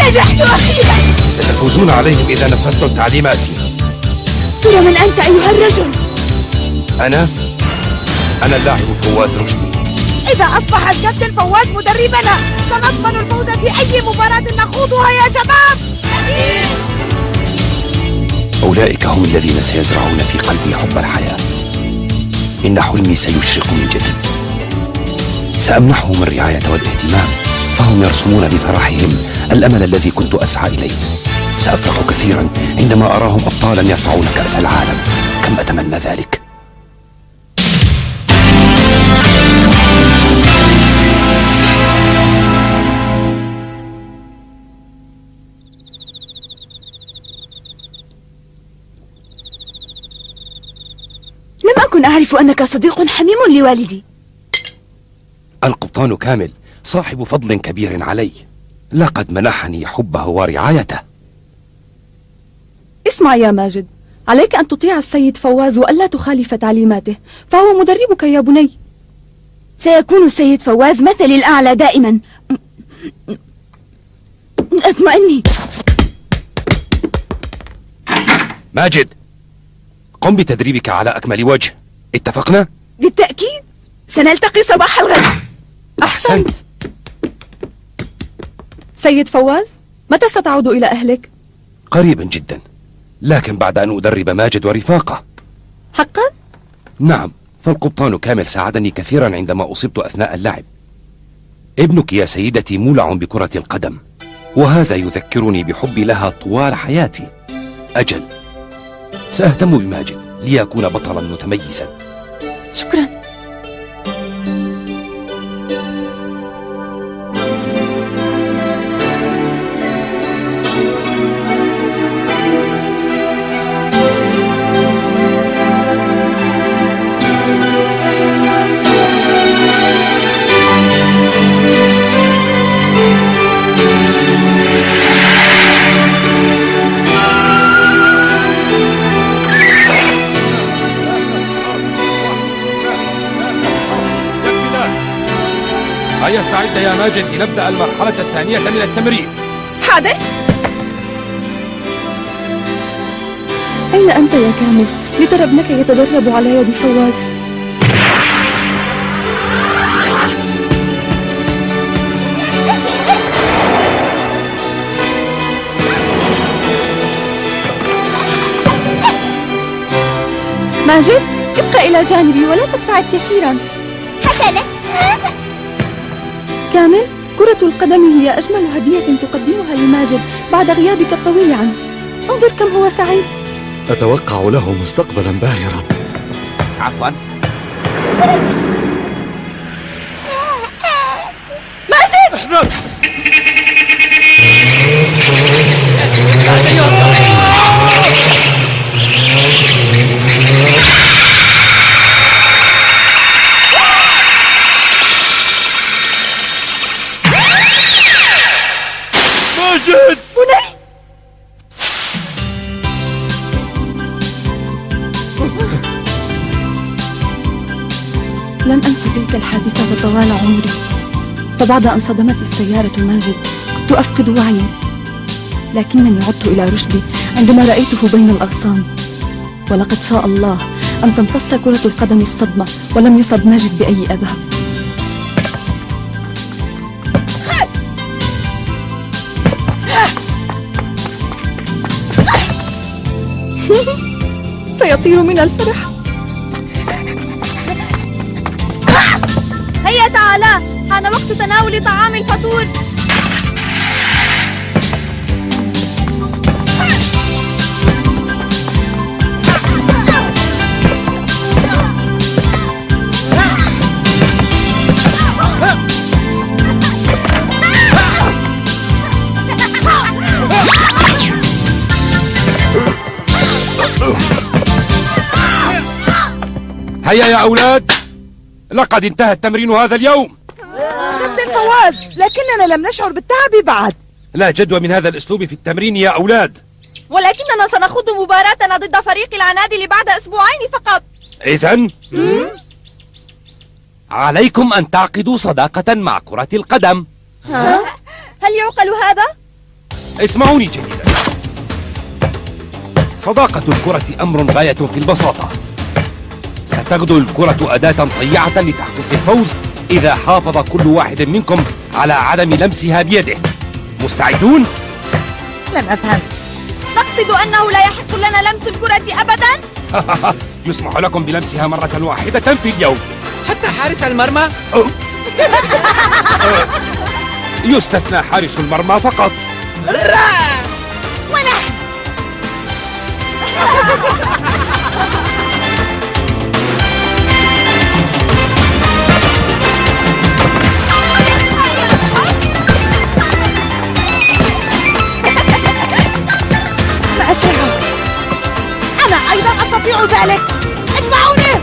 نجحت أخيرا. ستفوزون عليهم إذا نفذتم تعليماتي. ترى من أنت أيها الرجل؟ أنا اللاعب فواز رشدي. إذا أصبح الكابتن فواز مدربنا سنضمن الفوز في أي مباراة نخوضها يا شباب. أولئك هم الذين سيزرعون في قلبي حب الحياة. إن حلمي سيشرق من جديد. سأمنحهم الرعاية والاهتمام، فهم يرسمون بفرحهم الأمل الذي كنت أسعى إليه. سأفرح كثيرا عندما أراهم أبطالا يرفعون كأس العالم. كم أتمنى ذلك. لم أكن أعرف أنك صديق حميم لوالدي. القبطان كامل صاحب فضل كبير علي، لقد منحني حبه ورعايته. اسمع يا ماجد، عليك أن تطيع السيد فواز وألا تخالف تعليماته، فهو مدربك يا بني. سيكون السيد فواز مثلي الأعلى دائما. اطمئني. ماجد، قم بتدريبك على أكمل وجه. اتفقنا؟ بالتأكيد، سنلتقي صباح الغد. أحسنت. سيد فواز، متى ستعود إلى أهلك؟ قريبا جدا، لكن بعد أن أدرب ماجد ورفاقه. حقا؟ نعم، فالقبطان كامل ساعدني كثيرا عندما أصبت أثناء اللعب. ابنك يا سيدتي مولع بكرة القدم، وهذا يذكرني بحبي لها طوال حياتي. أجل، سأهتم بماجد ليكون بطلا متميزا. شكرا. هيا استعد يا ماجد لنبدأ المرحلة الثانية من التمرين. حاضر. أين أنت يا كامل؟ لترى ابنك يتدرب على يد فواز. ماجد، ابقى إلى جانبي ولا تبتعد كثيرا. حسنا. كامل، كرة القدم هي أجمل هدية تقدمها لماجد بعد غيابك الطويل عنه. انظر كم هو سعيد. أتوقع له مستقبلا باهرا. عفوا. ماجد! احذر! ماجد! بني! لن أنسى تلك الحادثة طوال عمري، فبعد أن صدمت السيارة ماجد كنت أفقد وعيي، لكنني عدت إلى رشدي عندما رأيته بين الأغصان. ولقد شاء الله أن تمتص كرة القدم الصدمة ولم يصب ماجد بأي أذى. سيطير من الفرح. هيا تعالى، حان وقت تناول طعام الفطور. هيا يا أولاد، لقد انتهى التمرين هذا اليوم. كابتن فواز، لكننا لم نشعر بالتعب بعد. لا جدوى من هذا الأسلوب في التمرين يا أولاد. ولكننا سنخوض مباراتنا ضد فريق العنادل بعد أسبوعين فقط. إذن عليكم أن تعقدوا صداقة مع كرة القدم. هل يعقل هذا؟ اسمعوني جيدا. صداقة الكرة أمر غاية في البساطة. ستغدو الكرة أداة طيعة لتحقيق الفوز إذا حافظ كل واحد منكم على عدم لمسها بيده. مستعدون؟ لم أفهم. تقصد أنه لا يحق لنا لمس الكرة أبداً؟ يسمح لكم بلمسها مرة واحدة في اليوم. حتى حارس المرمى؟ يستثنى حارس المرمى فقط. ونحن ما أسرعه. أنا أيضا أستطيع ذلك. اتبعوني.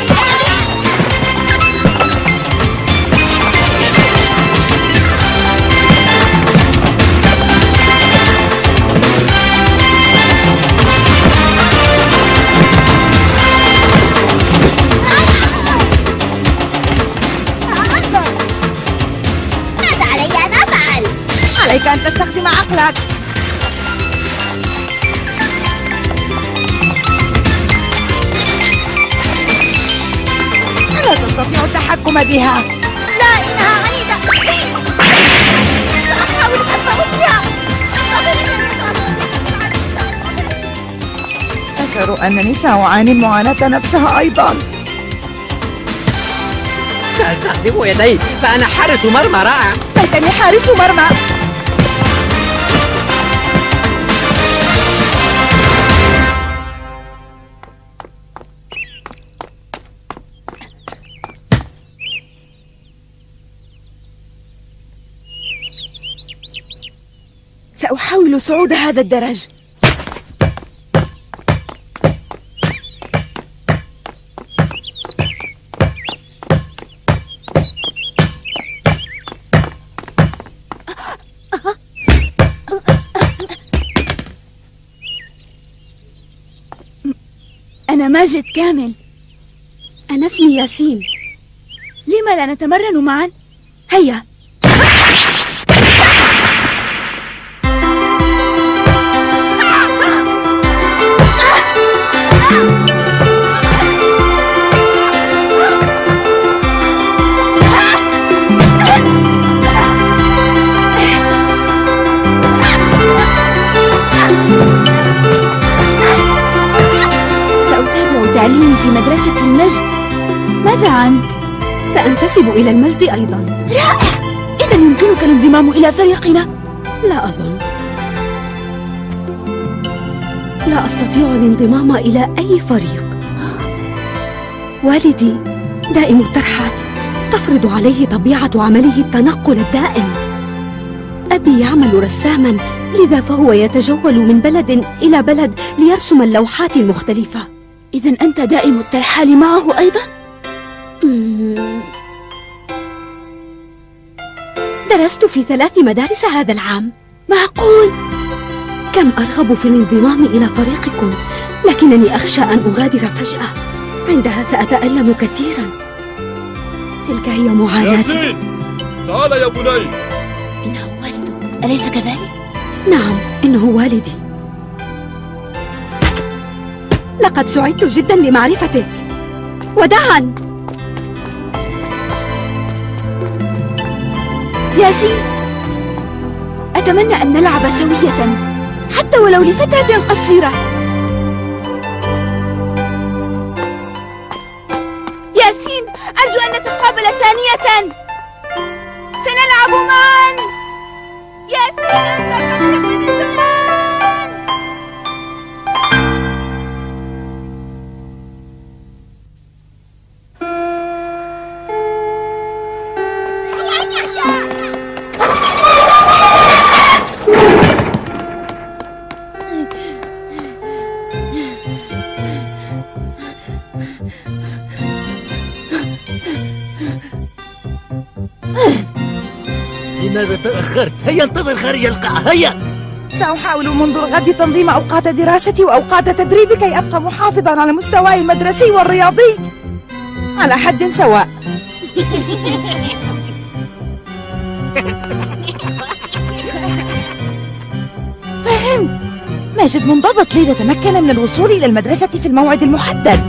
ماذا علي أن أفعل؟ عليك أن تستخدم عقلك. لا تستطيع التحكم بها. لا، إنها عنيدة. سأحاول التفاهم بها. أشعر أنني سأعاني المعاناة نفسها أيضا. سأستخدم يدي فأنا حارس مرمى رائع. ليتني حارس مرمى. سأحاول صعود هذا الدرج. أنا ماجد كامل. أنا اسمي ياسين. لما لا نتمرن معا؟ هيا. سأتابع تعليمي في مدرسة المجد. ماذا عنك؟ سأنتسب إلى المجد أيضا. رائع! إذا يمكنك الانضمام إلى فريقنا. لا أظن. لا أستطيع الانضمام إلى أي فريق. والدي دائم الترحال، تفرض عليه طبيعة عمله التنقل الدائم. أبي يعمل رساما، لذا فهو يتجول من بلد إلى بلد ليرسم اللوحات المختلفة. إذا أنت دائم الترحال معه أيضا؟ درست في 3 مدارس هذا العام. معقول؟ كم أرغب في الانضمام إلى فريقكم، لكنني أخشى أن أغادر فجأة. عندها سأتألم كثيرا. تلك هي معاناتي. ياسين، تعال يا بني. إنه والدك، أليس كذلك؟ نعم، إنه والدي. لقد سعدت جدا لمعرفتك. وداعا. ياسين، أتمنى أن نلعب سوية حتى ولو لفترة قصيرة. ياسين، أرجو أن نتقابل ثانية. سنلعب معا. ياسين، أنت صديقي من زمان. لماذا تأخرت؟ هيا انتظر خارج القاعة. هيا. سأحاول منذ الغد تنظيم أوقات دراستي وأوقات تدريبي كي أبقى محافظا على مستواي المدرسي والرياضي على حد سواء. ماجد منضبط ليتمكن من الوصول إلى المدرسة في الموعد المحدد.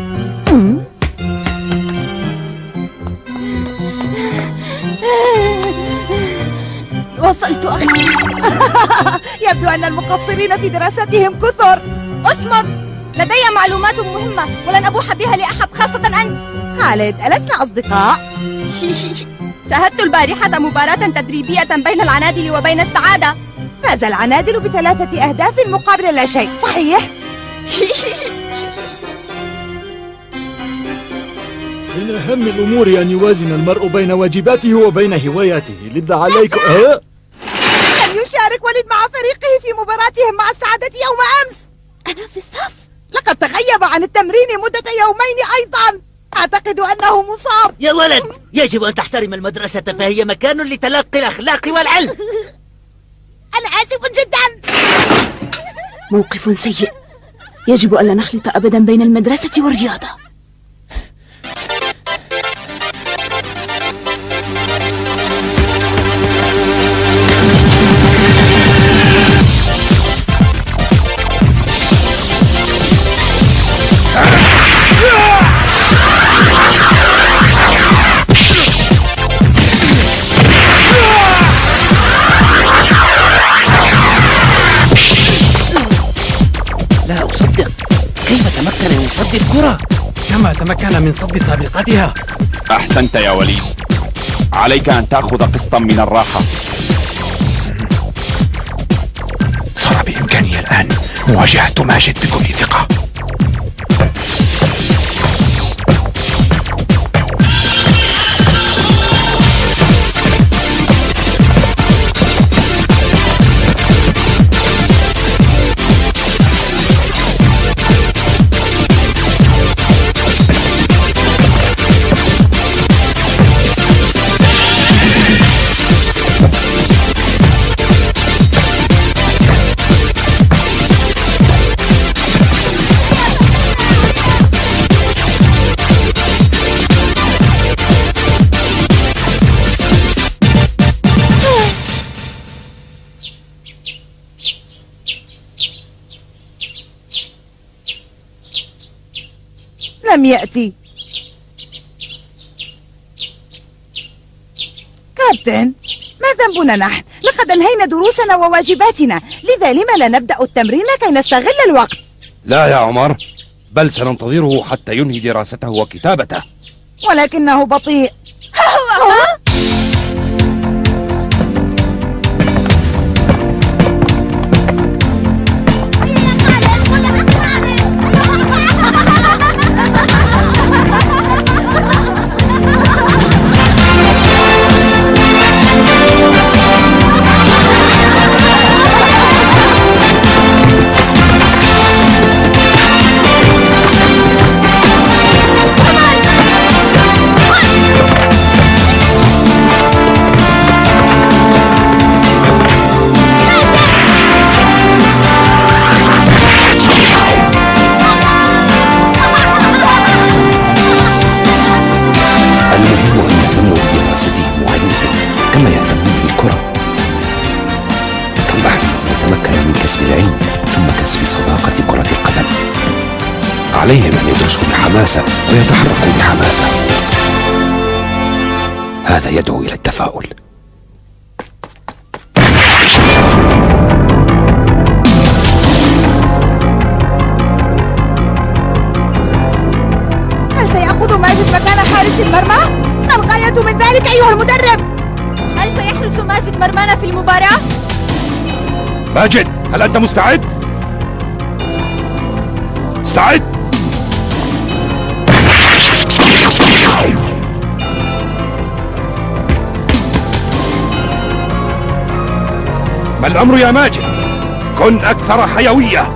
وصلت أخيرا. يبدو أن المقصرين في دراستهم كثر. أصمت، لدي معلومات مهمة ولن أبوح بها لأحد خاصة أنت. خالد، ألسنا أصدقاء؟ شاهدت البارحة مباراة تدريبية بين العنادل وبين السعادة. فاز العنادل ب3 أهداف مقابل لا شيء، صحيح؟ من أهم الأمور أن يوازن المرء بين واجباته وبين هواياته. لذا عليك لم يشارك وليد مع فريقه في مباراتهم مع السعادة يوم أمس. أنا في الصف. لقد تغيب عن التمرين مدة يومين أيضا. أعتقد أنه مصاب. يا ولد، يجب أن تحترم المدرسة، فهي مكان لتلقي الأخلاق والعلم. أنا آسف جدا. موقف سيء، يجب ألا نخلط أبدا بين المدرسة والرياضة. لا أصدق، كيف تمكن من صد الكرة؟ كما تمكن من صد سابقتها. أحسنت يا وليد، عليك أن تأخذ قسطا من الراحة. صار بإمكاني الآن مواجهة ماجد بكل ثقة. لم يأتي. كابتن، ما ذنبنا نحن؟ لقد أنهينا دروسنا وواجباتنا، لذا لما لا نبدأ التمرين كي نستغل الوقت؟ لا يا عمر، بل سننتظره حتى ينهي دراسته وكتابته. ولكنه بطيء. عليهم أن يدرسوا بحماسة ويتحركوا بحماسة. هذا يدعو إلى التفاؤل. هل سيأخذ ماجد مكان حارس المرمى؟ الغاية من ذلك أيها المدرب. هل سيحرس ماجد مرمانا في المباراة؟ ماجد، هل أنت مستعد؟ استعد. ما الأمر يا ماجد؟ كن أكثر حيوية.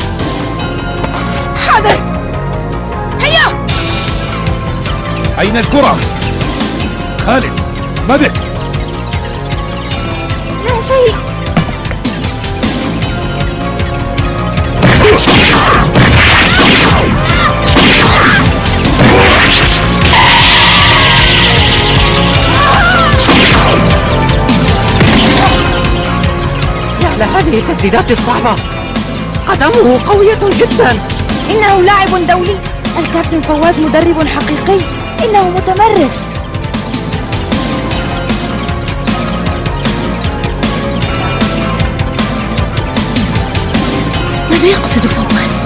حاضر. هيا. أين الكرة؟ خالد، ما بك؟ لا شيء. يا لهذه التسديدات الصعبة. قدمه قوية جدا. إنه لاعب دولي. الكابتن فواز مدرب حقيقي. إنه متمرس. ماذا يقصد فواز؟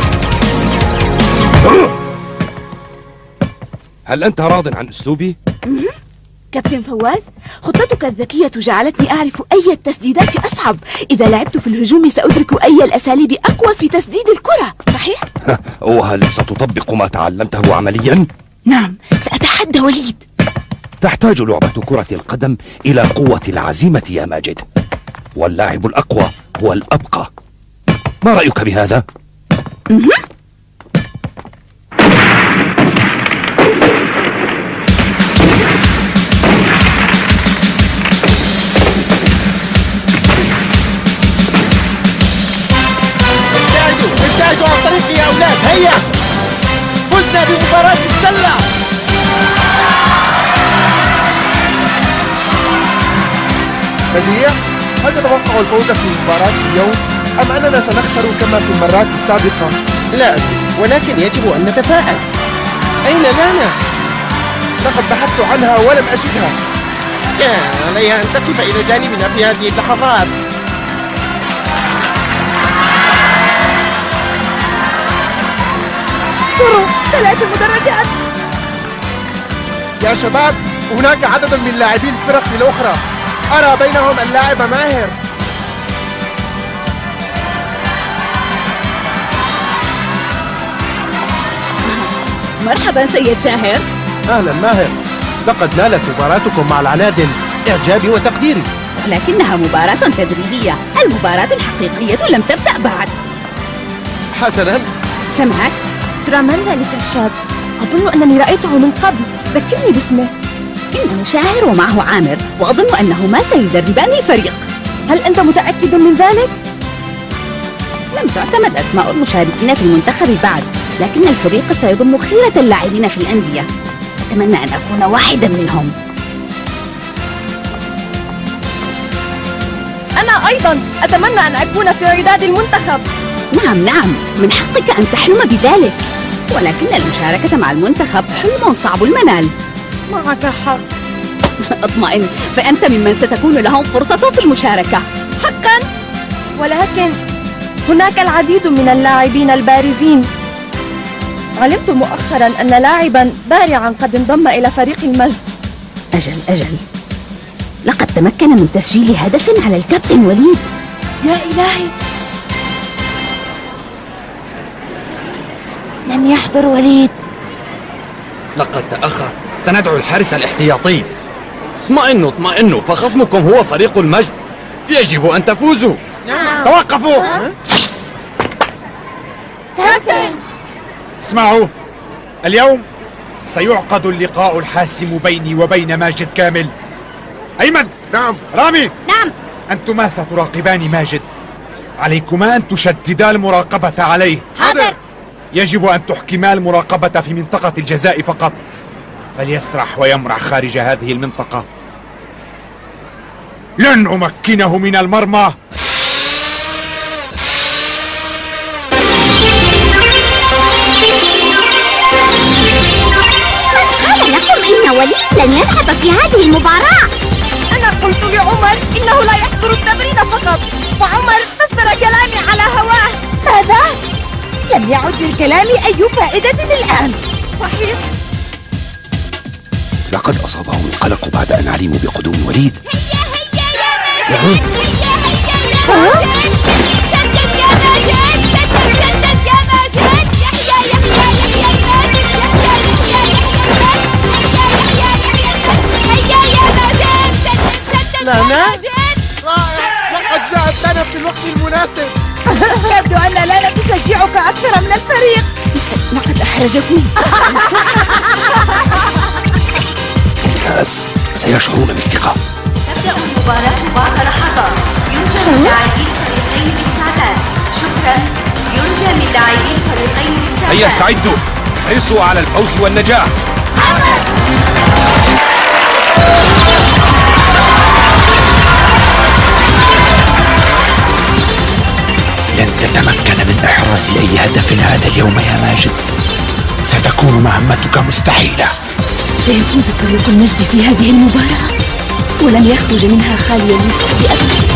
هل أنت راض عن أسلوبي؟ كابتن فواز، خطتك الذكية جعلتني أعرف أي التسديدات أصعب. إذا لعبت في الهجوم سأدرك أي الأساليب أقوى في تسديد الكرة، صحيح؟ وهل ستطبق ما تعلمته عمليا؟ نعم، سأتحدى وليد. تحتاج لعبة كرة القدم إلى قوة العزيمة يا ماجد، واللاعب الأقوى هو الأبقى. ما رأيك بهذا؟ ابتعدوا عن طريقي يا أولاد. هيا فزنا بمباراة السلة. بديع، هل تتوقع الفوز في مباراة اليوم أم أننا سنخسر كما في المرات السابقة؟ لا أدري، ولكن يجب أن نتفائل. أين لانا؟ لقد بحثت عنها ولم أجدها. كان عليها أن تقف إلى جانبنا في هذه اللحظات. كرو 3 مدرجات. يا شباب، هناك عدد من لاعبي الفرق الأخرى، أرى بينهم اللاعب ماهر. مرحبا سيد شاهر. أهلا ماهر، لقد نالت مباراتكم مع العنادل إعجابي وتقديري. لكنها مباراة تدريبية، المباراة الحقيقية لم تبدأ بعد. حسنا، سمعت؟ ترى من ذلك الشاب؟ أظن أنني رأيته من قبل، ذكرني باسمه. إنه شاهر ومعه عامر، وأظن أنهما سيدربان الفريق. هل أنت متأكد من ذلك؟ لم تعتمد أسماء المشاركين في المنتخب بعد، لكن الفريق سيضم خيرة اللاعبين في الأندية. أتمنى أن أكون واحدا منهم. أنا أيضا أتمنى أن أكون في عداد المنتخب. نعم، من حقك أن تحلم بذلك، ولكن المشاركة مع المنتخب حلم صعب المنال. معك حق. اطمئن، فأنت ممن ستكون لهم فرصة في المشاركة. حقا، ولكن هناك العديد من اللاعبين البارزين. علمت مؤخرا أن لاعبا بارعا قد انضم إلى فريق المجد. أجل، لقد تمكن من تسجيل هدف على الكابتن وليد. يا إلهي، لم يحضر وليد. لقد تأخر، سندعو الحارس الاحتياطي. اطمئنوا، فخصمكم هو فريق المجد، يجب أن تفوزوا. توقفوا. كابتن، اسمعوا، اليوم سيعقد اللقاء الحاسم بيني وبين ماجد كامل. أيمن. نعم. رامي. نعم. أنتما ستراقبان ماجد، عليكما أن تشددا المراقبة عليه. حاضر. يجب أن تحكما المراقبة في منطقة الجزاء فقط، فليسرح ويمرح خارج هذه المنطقة. لن أمكنه من المرمى. قال لكم إن وليد لن يذهب في هذه المباراة. أنا قلت لعمر إنه لا يحضر التمرين فقط، وعمر فسر كلامي على هواه. ماذا؟ لم يعد للكلام أي فائدة الآن. صحيح. لقد أصابهم القلق بعد أن علموا بقدوم وليد. هيا يا ماجد، هيا يا ماجد، سدد يا ماجد، سدد يا ماجد، يحيى الماجد، هيا يا ماجد، سدد لانا؟ رائع، لقد جاءت لنا في الوقت المناسب. يبدو أن لانا تشجعك أكثر من الفريق. لقد أحرجتني. ممتاز، سيشعرون بالثقة. تبدأ المباراة بعد لحظات. يرجى من لاعبي الفريقين بالسعادات. شكرا. يرجى من لاعبي الفريقين بالسعادات. هيا استعدوا، حرصوا على الفوز والنجاح. لن تتمكن من إحراز أي هدف هذا اليوم يا ماجد. ستكون مهمتك مستحيلة. سيفوز فريق المجد في هذه المباراة ولن يخرج منها خاليا من فؤاد أبدا.